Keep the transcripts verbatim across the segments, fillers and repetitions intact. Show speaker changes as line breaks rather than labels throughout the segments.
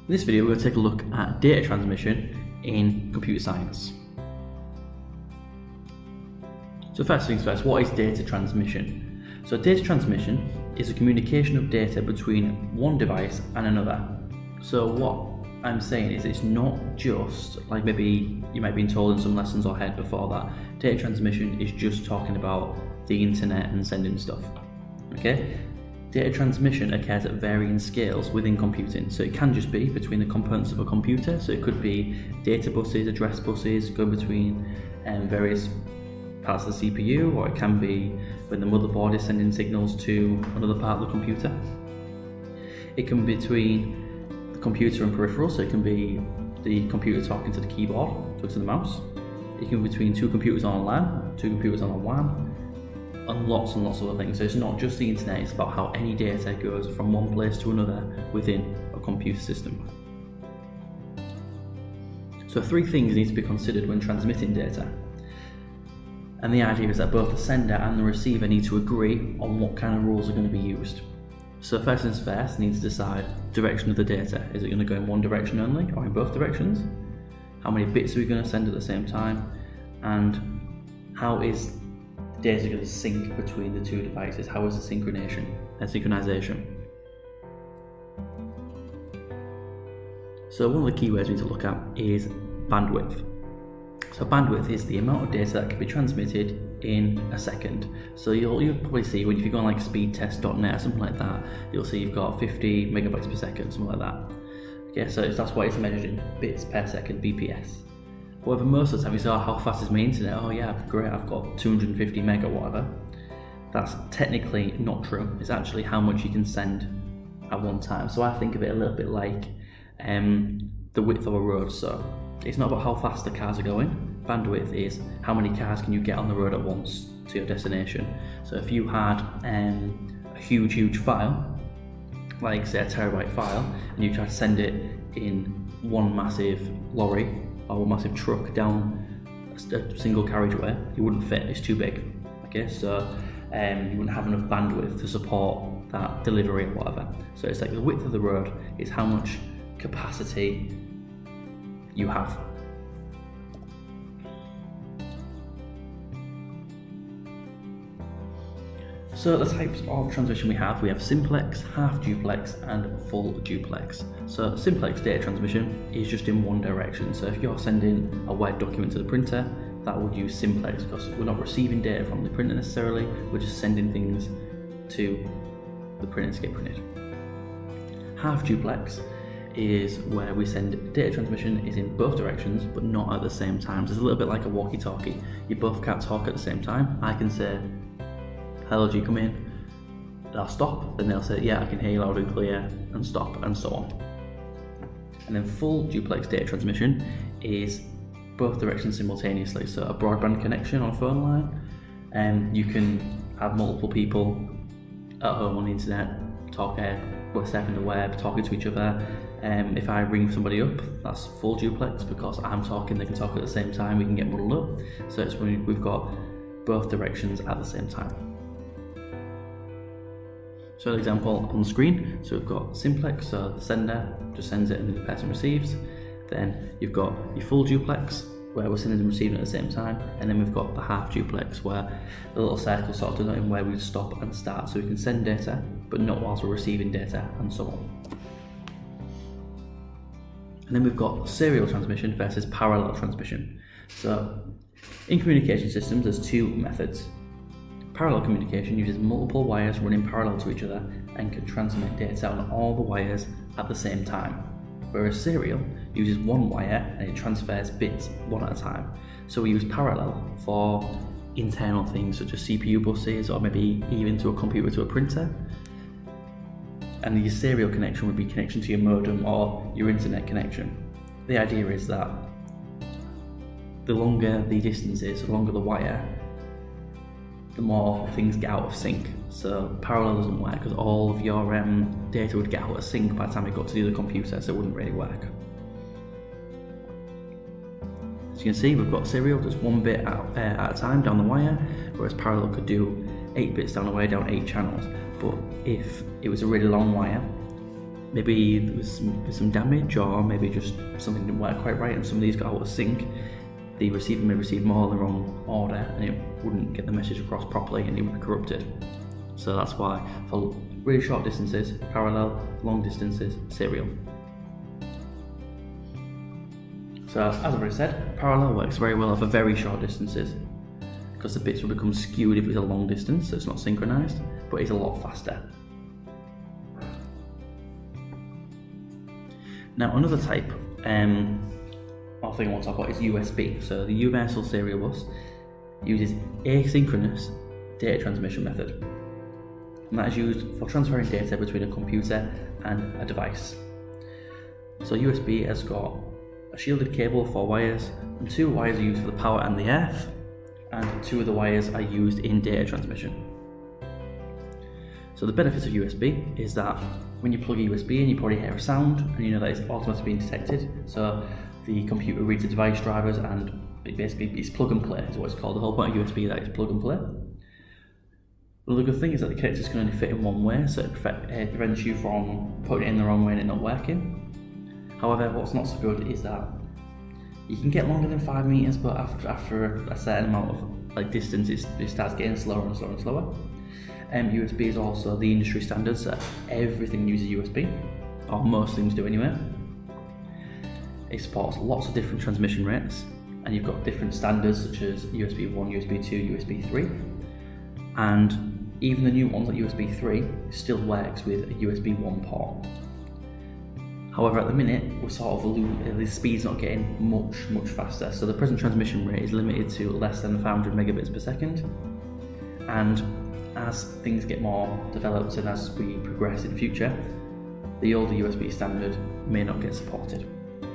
In this video, we're going to take a look at data transmission in computer science. So first things first, what is data transmission? So data transmission is a communication of data between one device and another. So what I'm saying is it's not just, like maybe you might have been told in some lessons or heard before, that data transmission is just talking about the internet and sending stuff. Okay? Data transmission occurs at varying scales within computing, so it can just be between the components of a computer, so it could be data buses, address buses, go between um, various parts of the C P U, or it can be when the motherboard is sending signals to another part of the computer. It can be between the computer and peripherals, so it can be the computer talking to the keyboard, talking to the mouse. It can be between two computers on a LAN, two computers on a WAN, and lots and lots of other things. So it's not just the internet, it's about how any data goes from one place to another within a computer system. So three things need to be considered when transmitting data. And the idea is that both the sender and the receiver need to agree on what kind of rules are going to be used. So first things first, you need to decide the direction of the data. Is it going to go in one direction only, or in both directions? How many bits are we going to send at the same time? And how is data going to sync between the two devices? How is the synchronization and synchronization? So one of the key words we need to look at is bandwidth. So bandwidth is the amount of data that can be transmitted in a second. So you'll, you'll probably see when if you go on like speedtest dot net or something like that, you'll see you've got fifty megabytes per second, something like that. Okay, so that's what it's measured in, bits per second, B P S. However, most of the time you say, oh, how fast is my internet? Oh yeah, great, I've got two hundred fifty meg or whatever. That's technically not true. It's actually how much you can send at one time. So I think of it a little bit like um, the width of a road. So it's not about how fast the cars are going. Bandwidth is how many cars can you get on the road at once to your destination. So if you had um, a huge, huge file, like say a terabyte file, and you try to send it in one massive lorry or a massive truck down a single carriageway, it wouldn't fit, it's too big. Okay, so um, you wouldn't have enough bandwidth to support that delivery or whatever. So it's like the width of the road is how much capacity you have. So the types of transmission we have, we have simplex, half duplex and full duplex. So simplex data transmission is just in one direction. So if you're sending a Word document to the printer, that would use simplex because we're not receiving data from the printer necessarily, we're just sending things to the printer to get printed. Half duplex is where we send data transmission is in both directions but not at the same time. So it's a little bit like a walkie-talkie. You both can't talk at the same time. I can say, hello, do you come in? I'll stop, then they'll say, yeah, I can hear you loud and clear, and stop, and so on. And then full duplex data transmission is both directions simultaneously. So a broadband connection on a phone line, and you can have multiple people at home on the internet, talking, we're surfing the web, talking to each other. Um, if I ring somebody up, that's full duplex because I'm talking, they can talk at the same time, we can get muddled up. So it's when we've got both directions at the same time. So an example on the screen, so we've got simplex, so the sender just sends it and the person receives. Then you've got your full duplex, where we're sending and receiving at the same time, and then we've got the half duplex, where the little circle sort of denoting where we stop and start, so we can send data, but not whilst we're receiving data, and so on. And then we've got serial transmission versus parallel transmission. So in communication systems, there's two methods. Parallel communication uses multiple wires running parallel to each other and can transmit data on all the wires at the same time. Whereas serial uses one wire and it transfers bits one at a time. So we use parallel for internal things such as C P U buses, or maybe even to a computer to a printer. And your serial connection would be connection to your modem or your internet connection. The idea is that the longer the distance is, the longer the wire, the more things get out of sync. So parallel doesn't work because all of your um, data would get out of sync by the time it got to the other computer, so it wouldn't really work. As you can see, we've got serial, just one bit at, uh, at a time down the wire, whereas parallel could do eight bits down the wire, down eight channels. But if it was a really long wire, maybe there was some, some damage, or maybe just something didn't work quite right and some of these got out of sync, the receiver may receive more in the wrong order and it wouldn't get the message across properly and it would be corrupted. So that's why for really short distances, parallel, long distances, serial. So as I've already said, parallel works very well for very short distances because the bits will become skewed if it's a long distance, so it's not synchronized, but it's a lot faster. Now another type um, of thing I want to talk about is U S B. So the Universal Serial Bus uses asynchronous data transmission method, and that is used for transferring data between a computer and a device. So U S B has got a shielded cable, four wires, and two wires are used for the power and the earth, and two of the wires are used in data transmission. So the benefits of U S B is that when you plug a U S B in, you probably hear a sound and you know that it's automatically being detected. So the computer reads the device drivers and it basically it's plug and play is what it's called. The whole point of U S B is that it's plug and play. Another good thing is that the connectors can only fit in one way, so it prevents you from putting it in the wrong way and it not working. However, what's not so good is that you can get longer than five meters, but after after a certain amount of like distance, it, it starts getting slower and slower and slower. Um, U S B is also the industry standard, so everything uses U S B, or most things do anyway. It supports lots of different transmission rates, and you've got different standards such as U S B one, U S B two, U S B three, and even the new ones like U S B three still works with a U S B one port. However, at the minute, we're sort of the speed's not getting much, much faster. So the present transmission rate is limited to less than five hundred megabits per second, and as things get more developed and as we progress in the future, the older U S B standard may not get supported.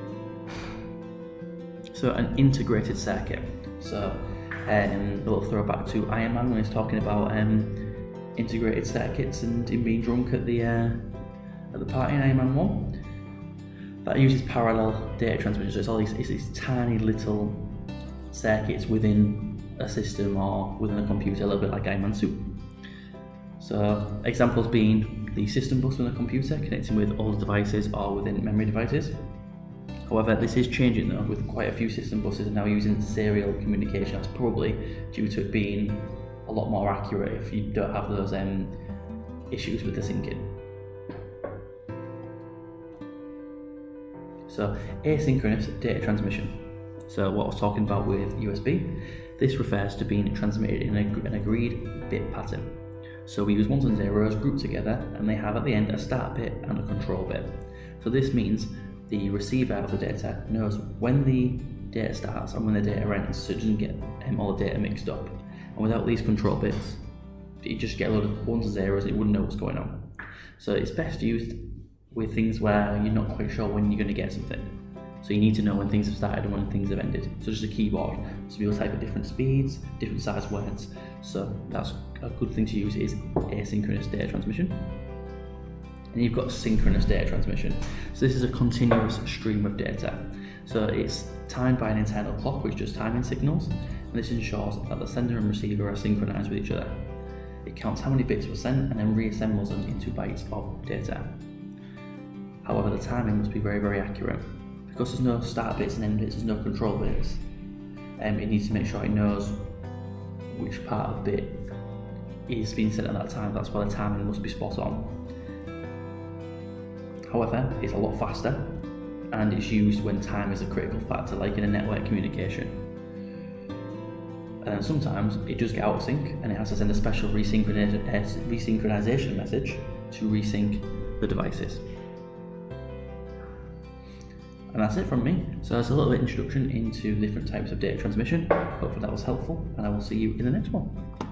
So an integrated circuit. So um, a little throwback to Iron Man when he's talking about um, integrated circuits and him being drunk at the uh, at the party in Iron Man one. That uses parallel data transmission. So it's all these, it's these tiny little circuits within a system or within a computer, a little bit like Iron Man suit. So examples being the system bus within a computer connecting with older devices or within memory devices. However, this is changing though, with quite a few system buses now using serial communication. That's probably due to it being a lot more accurate if you don't have those um, issues with the syncing. So asynchronous data transmission. So what I was talking about with U S B, this refers to being transmitted in a, an agreed bit pattern. So we use ones and zeros grouped together, and they have at the end a start bit and a control bit. So this means the receiver of the data knows when the data starts and when the data ends, so it doesn't get um, all the data mixed up. And without these control bits, you just get a load of ones and zeros, it wouldn't know what's going on. So it's best used with things where you're not quite sure when you're going to get something. So you need to know when things have started and when things have ended. So just a keyboard. So people type at different speeds, different size words. So that's a good thing to use is asynchronous data transmission. And you've got synchronous data transmission. So this is a continuous stream of data. So it's timed by an internal clock which does timing signals, and this ensures that the sender and receiver are synchronized with each other. It counts how many bits were sent and then reassembles them into bytes of data. However, the timing must be very, very accurate. Because there's no start bits and end bits, there's no control bits, um, it needs to make sure it knows which part of the bit is being sent at that time. That's why the timing must be spot on. However, it's a lot faster, and it's used when time is a critical factor, like in a network communication. And then sometimes it does get out of sync, and it has to send a special resynchronization message to resync the devices. And that's it from me. So that's a little bit introduction into different types of data transmission. Hopefully that was helpful, and I will see you in the next one.